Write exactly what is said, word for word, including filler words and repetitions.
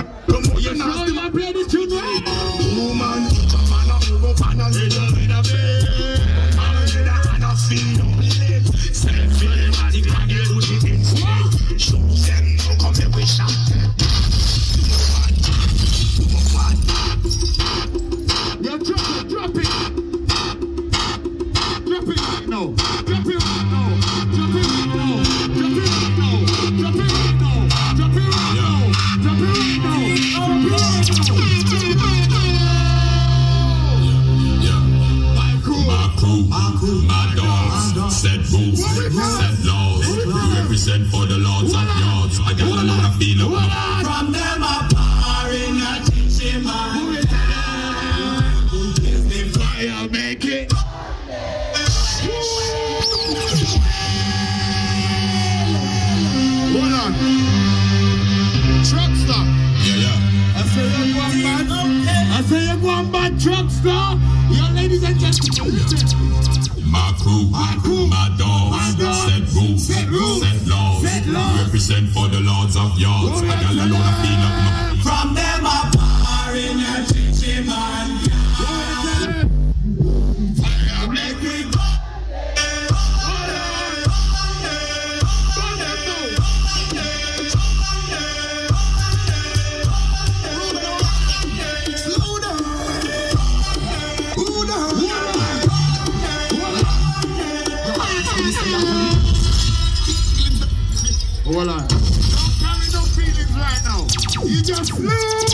Come on, you're not still play this tune, right? Woman, man, I'm going to a little bit of it. I'm a little and I feel no lit. Self-feeling, I think I get what it is. Show them, come here, we shot them. Yeah, drop it, drop it. Drop it right now. Drop it right now. Drop it right now. Drop it right now. Drop it right now. Drop it right now. Drop it right now. Drop it right now. Yeah, my crew, my crew, my crew, my dogs, set rules, set laws. We represent for the lords of yards. I got a lot of feeling. From them up in a teaching man. I'll make it. Hold on. Truckster. Yeah, yeah. I say you're going bad. I say you're going bad, truckster. Your ladies and gentlemen. My crew, my crew, my dogs, set rules, set rules, set laws. Set laws. Represent for the lords of yards. I got a lot of feeling. From them up in a teaching man. Hold on. Don't carry no feelings right now. You just lose.